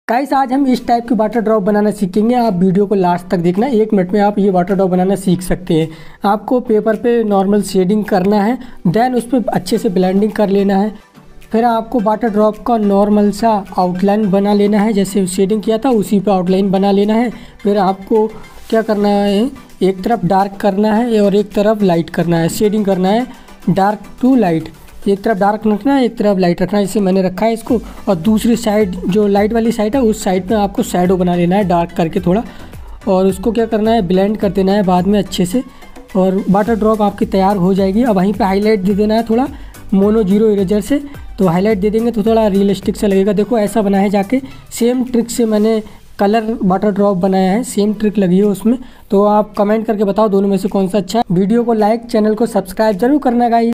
Guys आज हम इस टाइप की वाटर ड्रॉप बनाना सीखेंगे। आप वीडियो को लास्ट तक देखना, 1 मिनट में आप ये वाटर ड्रॉप बनाना सीख सकते हैं। आपको पेपर पे नॉर्मल शेडिंग करना है, देन उस पर अच्छे से ब्लेंडिंग कर लेना है। फिर आपको वाटर ड्रॉप का नॉर्मल सा आउटलाइन बना लेना है, जैसे शेडिंग किया था उसी पे आउटलाइन बना लेना है। फिर आपको क्या करना है, एक तरफ डार्क करना है और एक तरफ लाइट करना है, शेडिंग करना है डार्क टू लाइट। एक तरफ डार्क रखना है, एक तरफ लाइट रखना है, जैसे मैंने रखा है इसको। और दूसरी साइड जो लाइट वाली साइड है उस साइड पे आपको शैडो बना लेना है डार्क करके थोड़ा, और उसको क्या करना है, ब्लेंड कर देना है बाद में अच्छे से, और वाटर ड्रॉप आपकी तैयार हो जाएगी। अब वहीं पे हाईलाइट दे देना है थोड़ा मोनो जीरो इरेजर से, तो हाईलाइट दे देंगे तो थोड़ा रियलिस्टिक सा लगेगा। देखो ऐसा बना है जाके, सेम ट्रिक से मैंने कलर वाटर ड्रॉप बनाया है, सेम ट्रिक लगी है उसमें। तो आप कमेंट करके बताओ दोनों में से कौन सा अच्छा है। वीडियो को लाइक, चैनल को सब्सक्राइब जरूर करना गाइस।